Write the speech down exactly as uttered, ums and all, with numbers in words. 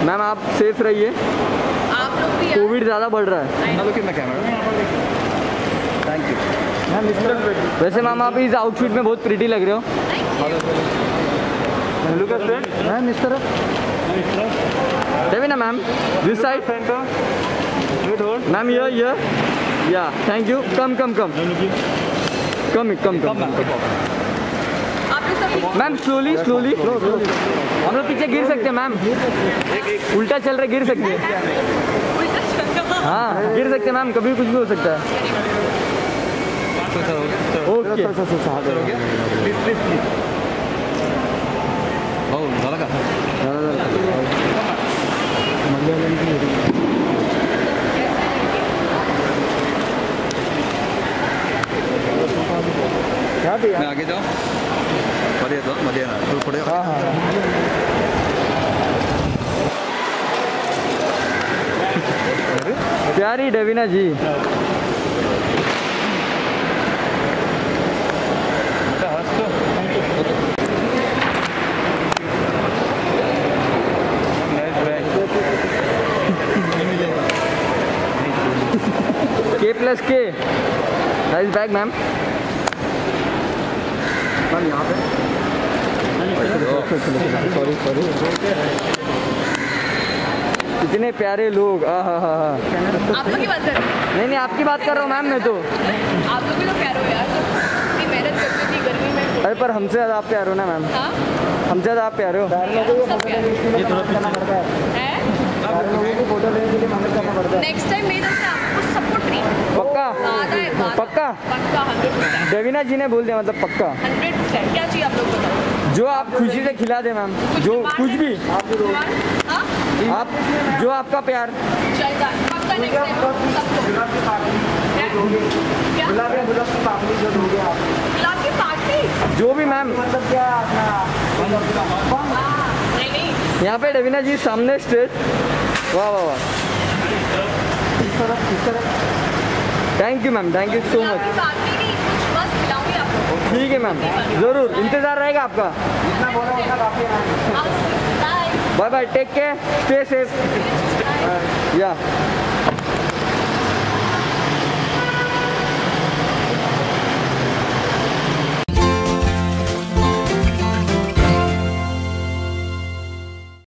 Ma'am आप safe रहिए, आप लोग भी कोविड ज़्यादा बढ़ रहा है। Thank you ma'am. वैसे मैम आप इस आउटफिट में बहुत प्रिटी लग रहे हो। लुक एट दैट मैम इस तरफ देवी ना ma'am, this side centre wait hold ma'am, ये ये या थैंक यू। कम कम कम कम कम कम आप लोग सब मैम, स्लोली स्लोली। हम लोग पीछे गिर सकते हैं मैम, उल्टा चल रहे गिर सकते हैं। उल्टा चल रहा है। हाँ गिर सकते हैं मैम, कभी कुछ भी हो सकता है। ओके प्लीज प्लीज प्लीज हो झालं का क्या भैया, मैं आगे जाऊँ मध्ये येतो मध्ये येणार तू पुढे हाँ हाँ प्यारी डेविना जी। के प्लस के नाइस बैग मैम। मैम यहाँ पे सॉरी सॉरी इतने प्यारे लोग। आ हा हा हा आप लोग की बात कर रहे हैं। नहीं नहीं आपकी बात कर रहा हूँ मैम मैं तो। आप लोग भी तो प्यारे हो यार, इतनी मेहनत करते थी गर्मी में। अरे पर हमसे ज़्यादा आप प्यारे हो ना मैम, हाँ हमसे ज़्यादा आप प्यारे हो। सब प्यारे हैं। नेक्स्ट टाइम मेरे से आपको सबको ट्रीट पक्का वादा है, वादा। पक्का पक्का हंड्रेड परसेंट डेविना जी ने बोल दिया, मतलब पक्का। हंड्रेड परसेंट क्या चाहिए आप लोग बताओ। जो आप खुशी से खिला दे मैम, जो कुछ भी हाँ आप, जो आपका प्यार। चल जा पक्का नेक्स्ट टाइम सबको। क्या गुलाब की पार्टी जो भी मैम, नहीं नहीं यहाँ पे डेविना जी सामने स्टेज। वाह वाह वाह, thank you ma'am, thank you so गुलाब मच। की पार्टी नहीं, कुछ बस खिलाऊंगी आपको। ठीक है मैम, ज़रूर इंतज़ार रहेगा आपका। Bye bye, take care, stay safe या